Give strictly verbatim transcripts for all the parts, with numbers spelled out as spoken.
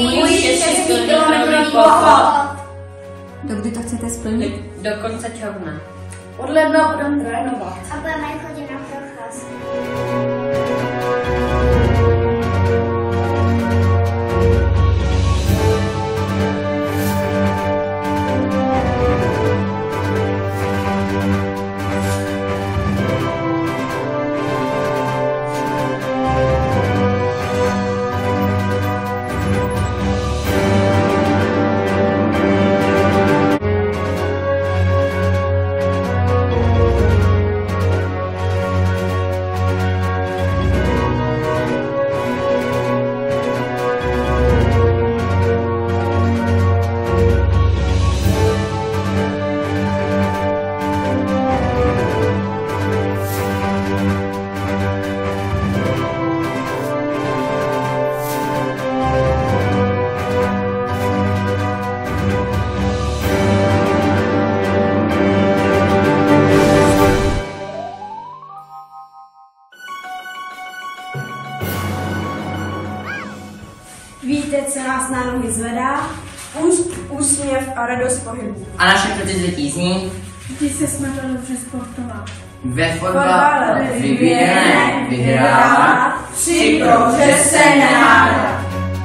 Můj šesti kilometrový pochod. Dokdy to chcete splnit? Do konce června. Od ledna budeme trénovat. A budeme chodit na procházku. Víte, co nás na nohy zvedá? Úst, úsměv a radost pohybu. A naše předsvětí zní? Vždy se jsme to dobře sportovat. Ve fotbale vyběhne, vyhrává, při prohře se nehádá.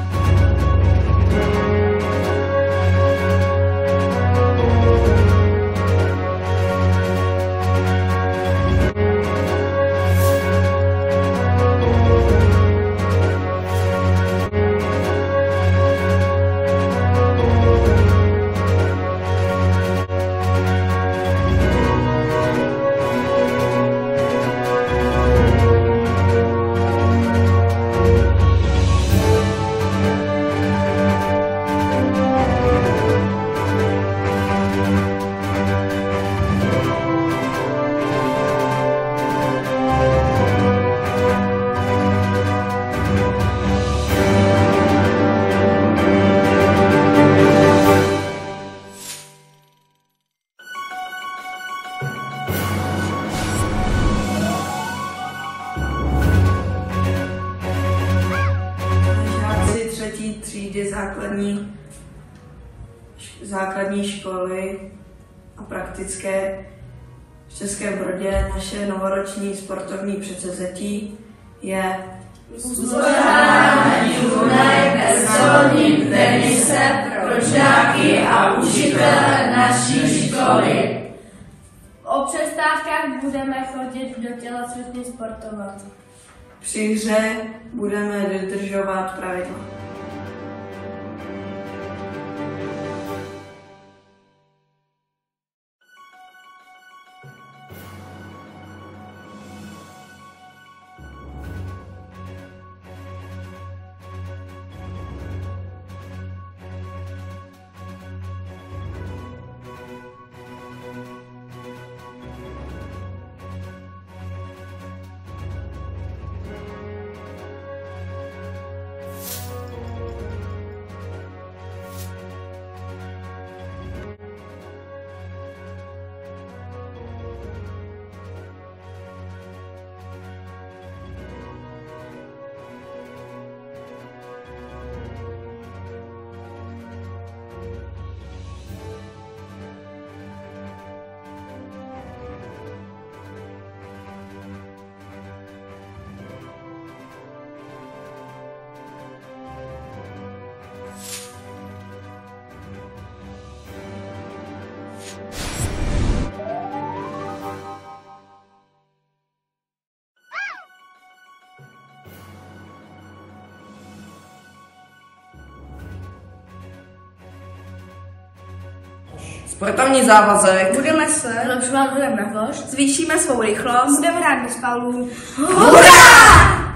Třídy základní, základní školy a praktické v Českém Brodě. Naše novoroční sportovní předsevzetí je uspořádání turnaj ve stolním tenise pro žáky a učitele naší školy. O přestávkách budeme chodit do tělocvičny sportovat. Při hře budeme dodržovat pravidla. Sportovní závazek. Budeme se zlepšovat, budeme na koš, Zvýšíme svou rychlost. budeme hrát bez faulů. Hurá!